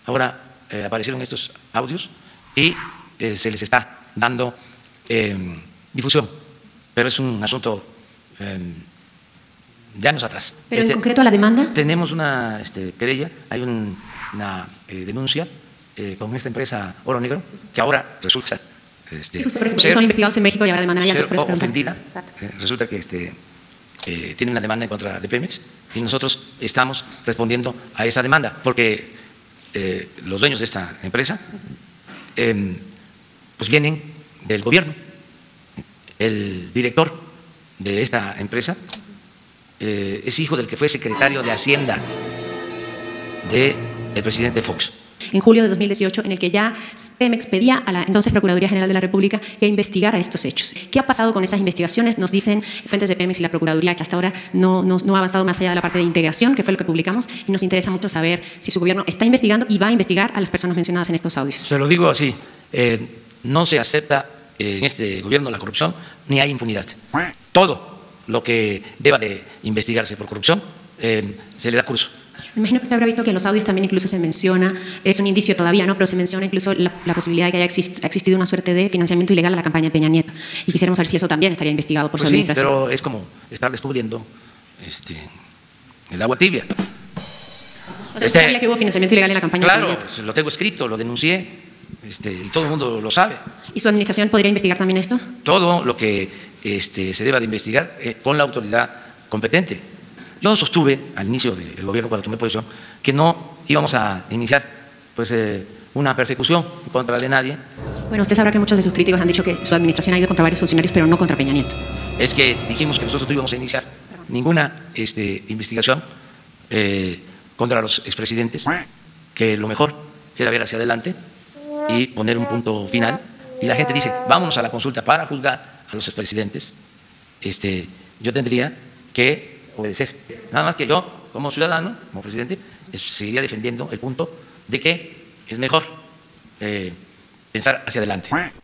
ahora aparecieron estos audios y se les está dando difusión, pero es un asunto de años atrás. Pero en concreto a la demanda. Tenemos una querella, hay una denuncia con esta empresa Oro Negro, que ahora resulta sí, son investigados en México y ahora demandan allá. Ofendida. Resulta que tiene una demanda en contra de Pemex y nosotros estamos respondiendo a esa demanda porque los dueños de esta empresa pues vienen del gobierno. El director de esta empresa es hijo del que fue secretario de Hacienda del presidente Fox. En julio de 2018, en el que ya Pemex pedía a la entonces Procuraduría General de la República que investigara estos hechos. ¿Qué ha pasado con esas investigaciones? Nos dicen fuentes de Pemex y la Procuraduría que hasta ahora no ha avanzado más allá de la parte de integración, que fue lo que publicamos, y nos interesa mucho saber si su gobierno está investigando y va a investigar a las personas mencionadas en estos audios. Se lo digo así, no se acepta en este gobierno la corrupción ni hay impunidad. Todo lo que deba de investigarse por corrupción se le da curso. Me imagino que usted habrá visto que en los audios también incluso se menciona, es un indicio todavía, ¿no? Pero se menciona incluso la posibilidad de que haya existido una suerte de financiamiento ilegal a la campaña de Peña Nieto. Y quisiéramos saber si eso también estaría investigado por su administración. Sí, pero es como estar descubriendo el agua tibia. O sea, ¿usted sabía que hubo financiamiento ilegal en la campaña de Peña Nieto? Claro, lo tengo escrito, lo denuncié, y todo el mundo lo sabe. ¿Y su administración podría investigar también esto? Todo lo que se deba de investigar con la autoridad competente. Yo sostuve al inicio del gobierno, cuando tomé posición, que no íbamos a iniciar una persecución contra de nadie. Bueno, usted sabrá que muchos de sus críticos han dicho que su administración ha ido contra varios funcionarios, pero no contra Peña Nieto. Es que dijimos que nosotros no íbamos a iniciar ninguna investigación contra los expresidentes, que lo mejor era ver hacia adelante y poner un punto final. Y la gente dice, vámonos a la consulta para juzgar a los expresidentes. Yo tendría que obedecer. Nada más que yo, como ciudadano, como presidente, seguiría defendiendo el punto de que es mejor pensar hacia adelante.